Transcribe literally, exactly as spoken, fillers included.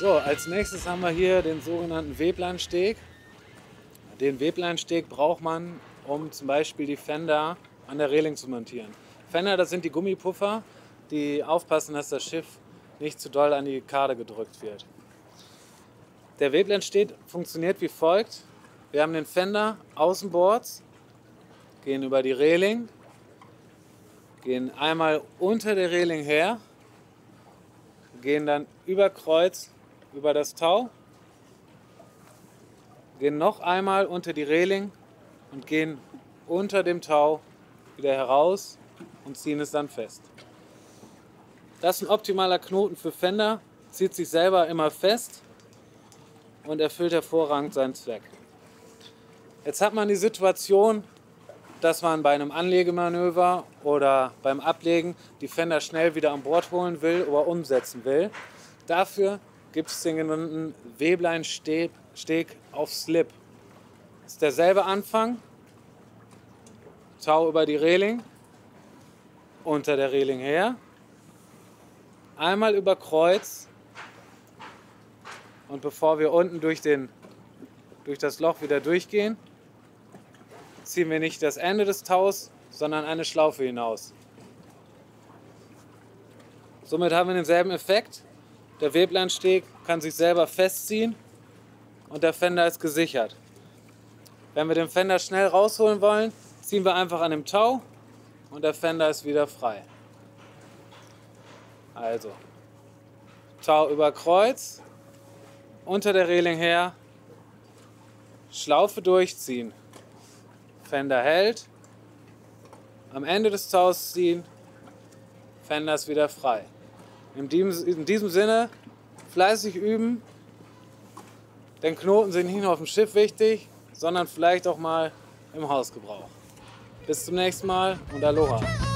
So, als nächstes haben wir hier den sogenannten Weblandsteg. Den Weblandsteg braucht man, um zum Beispiel die Fender an der Reling zu montieren. Fender, das sind die Gummipuffer, die aufpassen, dass das Schiff nicht zu doll an die Kade gedrückt wird. Der Weblandsteg funktioniert wie folgt. Wir haben den Fender außenbords, gehen über die Reling, gehen einmal unter der Reling her, gehen dann über Kreuz über das Tau, gehen noch einmal unter die Reling und gehen unter dem Tau wieder heraus und ziehen es dann fest. Das ist ein optimaler Knoten für Fender, zieht sich selber immer fest und erfüllt hervorragend seinen Zweck. Jetzt hat man die Situation, dass man bei einem Anlegemanöver oder beim Ablegen die Fender schnell wieder an Bord holen will oder umsetzen will. Dafür gibt es den genannten Weblandsteg auf Slip. Das ist derselbe Anfang, Tau über die Reling, unter der Reling her, einmal über Kreuz und bevor wir unten durch, den, durch das Loch wieder durchgehen, ziehen wir nicht das Ende des Taus, sondern eine Schlaufe hinaus. Somit haben wir denselben Effekt. Der Weblandsteg kann sich selber festziehen und der Fender ist gesichert. Wenn wir den Fender schnell rausholen wollen, ziehen wir einfach an dem Tau und der Fender ist wieder frei. Also, Tau über Kreuz, unter der Reling her, Schlaufe durchziehen. Fender hält, am Ende des Taus ziehen, Fender ist wieder frei. In diesem, in diesem Sinne fleißig üben, denn Knoten sind nicht nur auf dem Schiff wichtig, sondern vielleicht auch mal im Hausgebrauch. Bis zum nächsten Mal und Aloha!